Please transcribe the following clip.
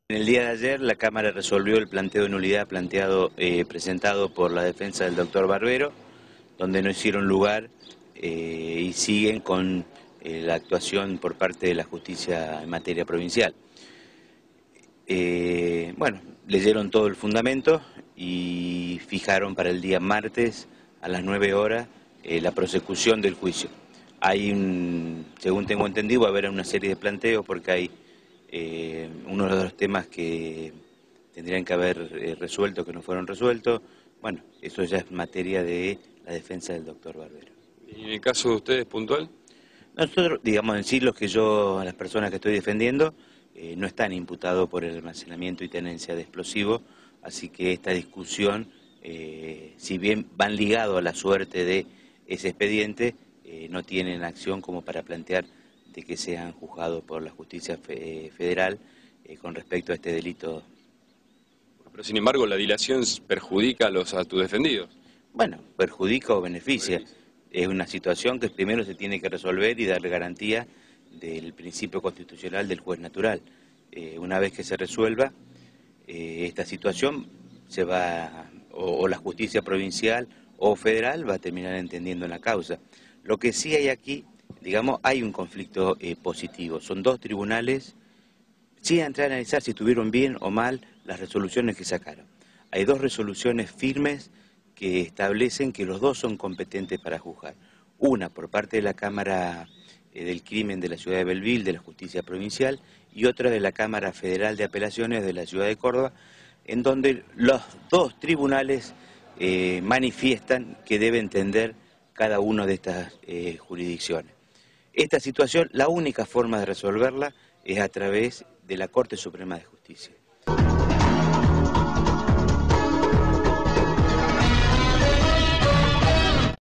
En el día de ayer la Cámara resolvió el planteo de nulidad presentado por la defensa del doctor Barbero, donde no hicieron lugar y siguen con la actuación por parte de la justicia en materia provincial. Bueno, leyeron todo el fundamento y fijaron para el día martes a las 9 horas la prosecución del juicio. Según tengo entendido, va a haber una serie de planteos porque hay uno de los temas que tendrían que haber resuelto que no fueron resueltos. Bueno, eso ya es materia de la defensa del doctor Barbero. ¿Y en el caso de ustedes puntual? Nosotros, digamos en sí, las personas que estoy defendiendo, no están imputados por el almacenamiento y tenencia de explosivos, así que esta discusión, si bien van ligados a la suerte de ese expediente, no tienen acción como para plantear de que sean juzgados por la justicia federal con respecto a este delito. Pero sin embargo la dilación perjudica a tus defendidos. Bueno, perjudica o beneficia. Es una situación que primero se tiene que resolver y darle garantía del principio constitucional del juez natural. Una vez que se resuelva esta situación, o la justicia provincial o federal va a terminar entendiendo la causa. Lo que sí hay aquí, digamos, hay un conflicto positivo. Son dos tribunales, sin entrar a analizar si estuvieron bien o mal las resoluciones que sacaron. Hay dos resoluciones firmes que establecen que los dos son competentes para juzgar. Una por parte de la Cámara del Crimen de la Ciudad de Belleville, de la Justicia Provincial, y otra de la Cámara Federal de Apelaciones de la Ciudad de Córdoba, en donde los dos tribunales manifiestan que debe entender cada una de estas jurisdicciones. Esta situación, la única forma de resolverla es a través de la Corte Suprema de Justicia.